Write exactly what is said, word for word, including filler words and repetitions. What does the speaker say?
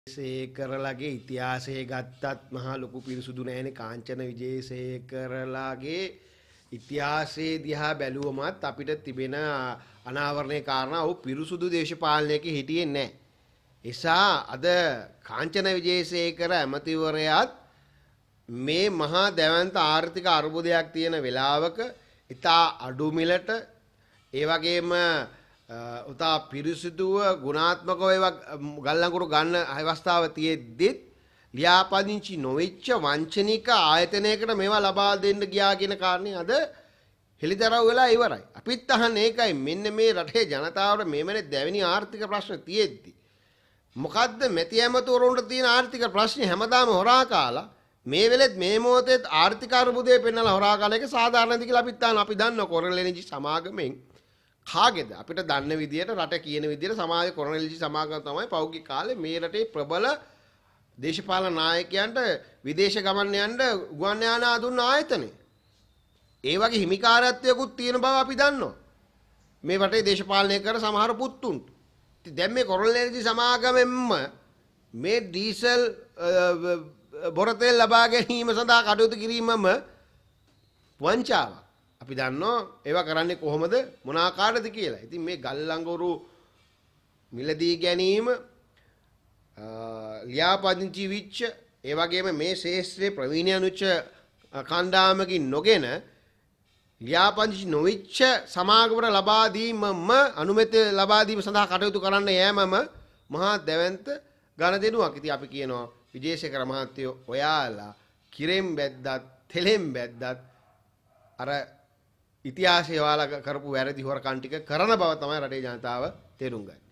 විජේසේකරලාගේ ඉතිහාසය ගත්තත් මහා ලොකු පිරිසුදු නැහැනේ. කාංචන විජේසේකරලාගේ ඉතිහාසයේ දිහා බැලුවමත් අපිට තිබෙන අනාවරණයේ කාරණා ਉਹ පිරිසුදු දේශපාලනයක හිටියේ නැහැ. එසා අද කාංචන විජේසේකර ඇමතිවරයාත් මේ මහා දැවැන්ත ආර්ථික අර්බුදයක් තියෙන වෙලාවක ඉතා අඩු මිලට ඒ වගේම උතා පිරිසිදුව ගුණාත්මකව ඒවා ගල්ලංගුරු ගන්න අවස්ථාව තියෙද්දිත් ලියාපදිංචි නොවෙච්ච වංචනික ආයතනයකට මේවා ලබා දෙන්න ගියා කියන කාරණේ අද හෙළිදරව් වෙලා ඉවරයි. අපිත් අහන්නේ ඒකයි. මෙන්න මේ රටේ ජනතාවට මේමනේ දෙවෙනි ආර්ථික ප්‍රශ්න තියෙද්දි මොකද්ද මෙති ඇමතුරුන්ට තියෙන ආර්ථික ප්‍රශ්නේ හැමදාම හොරා කාලා මේ වෙලෙත් මේ මොහොතේ ආර්ථික අර්බුදය පෙන්නලා හොරා කාලා එක සාධාරණද කියලා අපිත් අහන අපි දන්නවා කොරළෙනිජි සමාගමෙන් කාගේද අපිට දන්න විදියට රට කියන විදියට සමාජ කොරළෙනිජි සමාගම තමයි පෞද්ගලික කාලේ මේ රටේ ප්‍රබල දේශපාලන නායකයන්ට විදේශ ගමන් යන්න ගුවන් යානා දුන්න ආයතනේ. ඒ වගේ හිමිකාරත්වයකුත් තියෙන බව අපි දන්නවා. මේ රටේ දේශපාලනය කර සමහර පුත්තුන්ට. ඉතින් දැන් මේ කොරළෙනිජි සමාගමෙන්ම මේ ඩීසල් බොරතෙල් ලබා ගැනීම සඳහා කටයුතු කිරීමම වංචාවක්. අපි දන්නවා ඒවා කරන්නේ කොහොමද මොන ආකාරයකද කියලා. ඉතින් මේ ගල්ලංගුරු මිලදී ගැනීම ලියාපදිංචි විච්ච ඒ වගේම මේ ශේෂ්ත්‍රයේ ප්‍රවීණයනුච්ච කණ්ඩායමකින් නොගෙන ලියාපදිංචි නොවිච්ච සමාගමකට ලබා දීමම අනුමැතිය ලබා දීම සඳහා කටයුතු කරන්න යෑමම මහා දැවැන්ත ගනුදෙනුවක්. ඉතින් අපි කියනවා විජේසේකර මහත්තයෝ ඔයාලා කිරෙන් බැද්දත් තෙලෙන් බැද්දත් අර ඉතිහාසය ඔයාලා කරපු වැරදි හොරකම් ටික කරන බව තමයි රටේ ජනතාව තේරුම් ගන්නේ.